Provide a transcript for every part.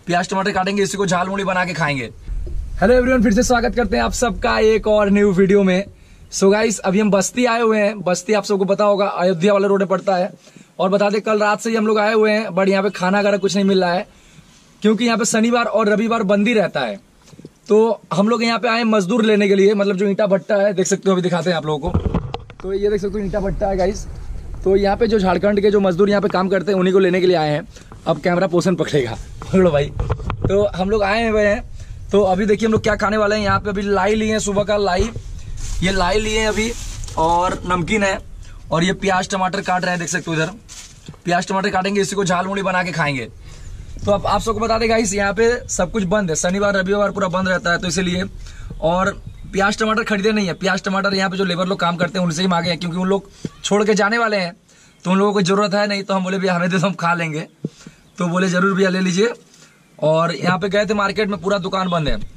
प्याज टमाटर काटेंगे, इसी को झाल मुड़ी बना के खाएंगे। हेलो एवरीवन, फिर से स्वागत करते हैं आप सबका एक और न्यू वीडियो में। सो गाइस, अभी हम बस्ती आए हुए हैं। बस्ती आप सबको पता होगा, अयोध्या वाले रोड में पड़ता है। और बता दें, कल रात से ही हम लोग आए हुए हैं, बट यहाँ पे खाना वगैरह कुछ नहीं मिल रहा है, क्योंकि यहाँ पे शनिवार और रविवार बंद ही रहता है। तो हम लोग यहाँ पे आए मजदूर लेने के लिए, मतलब जो ईंटा भट्टा है, देख सकते हो, अभी दिखाते हैं आप लोगों को। तो ये देख सकते हो, ईंटा भट्टा है गाइस। तो यहाँ पे जो झारखंड के जो मजदूर यहाँ पे काम करते हैं, उन्हीं को लेने के लिए आए हैं। अब कैमरा पोषण पकड़ेगा, पकड़ो भाई। तो हम लोग आए हुए हैं। तो अभी देखिए हम लोग क्या खाने वाले हैं। यहाँ पे अभी लाई लिए हैं, सुबह का लाई, ये लाई लिए हैं अभी, और नमकीन है, और ये प्याज टमाटर काट रहे हैं, देख सकते हो इधर प्याज टमाटर काटेंगे, इसी को झाल मुड़ी बना के खाएंगे। तो अब आप सबको बता दें गाइस, यहाँ पे सब कुछ बंद है, शनिवार रविवार पूरा बंद रहता है, तो इसलिए। और प्याज टमाटर खरीदे नहीं है, प्याज टमाटर यहाँ पे जो लेबर लोग काम करते हैं उनसे ही मांगे हैं, क्योंकि उन लोग छोड़ के जाने वाले हैं, तो उन लोगों को जरूरत है नहीं। तो हम बोले भैया हमें दे दो, हम खा लेंगे। तो बोले जरूर भैया ले लीजिए। और यहाँ पे गए थे मार्केट में, पूरा दुकान बंद है।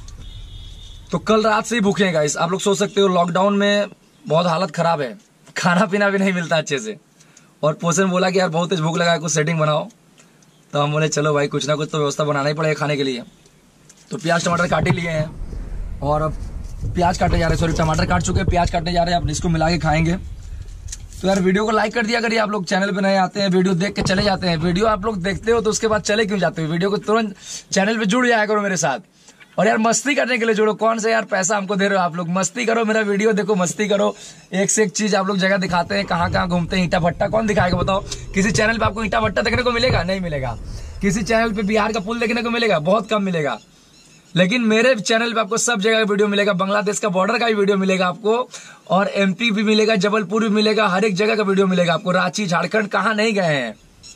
तो कल रात से ही भूखे हैं गाइस। आप लोग सोच सकते हो, लॉकडाउन में बहुत हालत खराब है, खाना पीना भी नहीं मिलता अच्छे से। और पोषण बोला कि यार बहुत तेज भूख लगा है, कुछ सेटिंग बनाओ। तो हम बोले चलो भाई, कुछ ना कुछ तो व्यवस्था बनाना ही पड़ेगा खाने के लिए। तो प्याज टमाटर काट ही लिए हैं, और अब प्याज काटने जा रहे हैं, सॉरी टमाटर काट चुके हैं, प्याज काटने जा रहे हैं। अब इसको मिला के खाएंगे। तो यार वीडियो को लाइक कर दिया करिए। आप लोग चैनल पे नए आते हैं, वीडियो देख के चले जाते हैं। वीडियो आप लोग देखते हो तो उसके बाद चले क्यों जाते हो? वीडियो को तुरंत चैनल पे जुड़ जाया करो मेरे साथ। और यार मस्ती करने के लिए जुड़ो। कौन से यार पैसा हमको दे रहे हो आप लोग? मस्ती करो, मेरा वीडियो देखो, मस्ती करो। एक से एक चीज आप लोग जगह दिखाते हैं, कहाँ कहाँ घूमते हैं। ईंटा भट्टा कौन दिखाएगा बताओ? किसी चैनल पे आपको ईंटा भट्टा देखने को मिलेगा? नहीं मिलेगा। किसी चैनल पे बिहार का पुल देखने को मिलेगा? बहुत कम मिलेगा। लेकिन मेरे चैनल पे आपको सब जगह का वीडियो मिलेगा। बांग्लादेश का बॉर्डर का भी वीडियो मिलेगा आपको, और एमपी भी मिलेगा, जबलपुर भी मिलेगा, हर एक जगह का वीडियो मिलेगा आपको। रांची, झारखंड कहाँ नहीं गए हैं,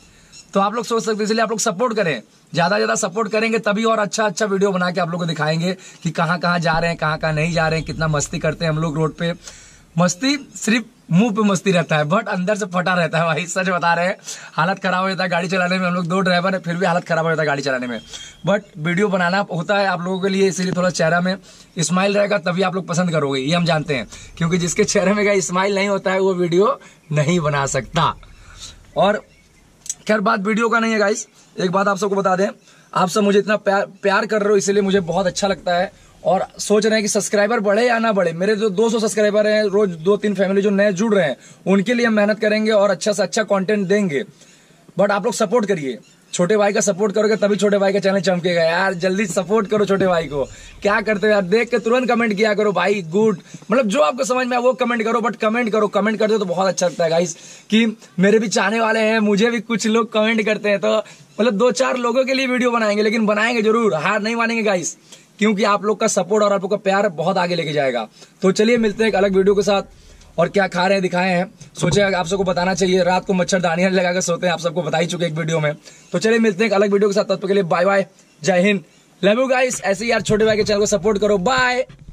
तो आप लोग सोच सकते हैं। इसलिए आप लोग सपोर्ट करें, ज्यादा ज्यादा सपोर्ट करेंगे तभी और अच्छा अच्छा वीडियो बना के आप लोग को दिखाएंगे कि कहाँ कहाँ जा रहे हैं, कहाँ कहाँ नहीं जा रहे हैं, कितना मस्ती करते हैं हम लोग रोड पे। मस्ती सिर्फ मुंह पे मस्ती रहता है, बट अंदर से फटा रहता है भाई, सच बता रहे हैं। हालत खराब हो जाता है गाड़ी चलाने में। हम लोग 2 ड्राइवर है, फिर भी हालत खराब हो जाता है गाड़ी चलाने में। बट वीडियो बनाना होता है आप लोगों के लिए, इसीलिए थोड़ा चेहरा में स्माइल रहेगा, तभी आप लोग पसंद करोगे, ये हम जानते हैं। क्योंकि जिसके चेहरे में स्माइल नहीं होता है, वो वीडियो नहीं बना सकता। और खैर बात वीडियो का नहीं है गाइस, एक बात आप सबको बता दें, आप सब मुझे इतना प्यार कर रहे हो, इसीलिए मुझे बहुत अच्छा लगता है। और सोच रहे हैं कि सब्सक्राइबर बढ़े या ना बढ़े। मेरे जो 200 सब्सक्राइबर हैं, रोज 2-3 फैमिली जो नए जुड़ रहे हैं, उनके लिए हम मेहनत करेंगे और अच्छा से अच्छा कंटेंट देंगे। बट आप लोग सपोर्ट करिए, छोटे भाई का सपोर्ट करोगे तभी छोटे भाई का चैनल चमकेगा। यार जल्दी सपोर्ट करो छोटे भाई को। क्या करते हो यार, देख के तुरंत कमेंट किया करो भाई, गुड, मतलब जो आपको समझ में आए वो कमेंट करो। बट कमेंट करो, कमेंट करते हो तो बहुत अच्छा लगता है गाइस, कि मेरे भी चाहने वाले हैं, मुझे भी कुछ लोग कमेंट करते हैं। तो मतलब 2-4 लोगों के लिए वीडियो बनाएंगे, लेकिन बनाएंगे जरूर, हार नहीं मानेंगे गाइस, क्योंकि आप लोग का सपोर्ट और आप लोग का प्यार बहुत आगे लेके जाएगा। तो चलिए मिलते हैं एक अलग वीडियो के साथ। और क्या खा रहे हैं दिखाए हैं, सोचे आप सबको बताना चाहिए। रात को मच्छरदानियां लगाकर सोते हैं, आप सबको बता ही चुके एक वीडियो में। तो चलिए मिलते हैं एक अलग वीडियो के साथ, तब तक के लिए बाय बाय, जय हिंद, लव यू गाइस। ऐसे ही यार छोटे भाई के चैनल को सपोर्ट करो, बाय।